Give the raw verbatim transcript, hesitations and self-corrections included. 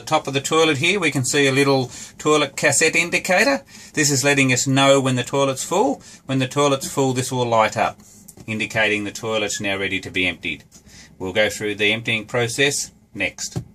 top of the toilet here we can see a little toilet cassette indicator. This is letting us know when the toilet's full. When the toilet's full, this will light up, indicating the toilet's now ready to be emptied. We'll go through the emptying process next.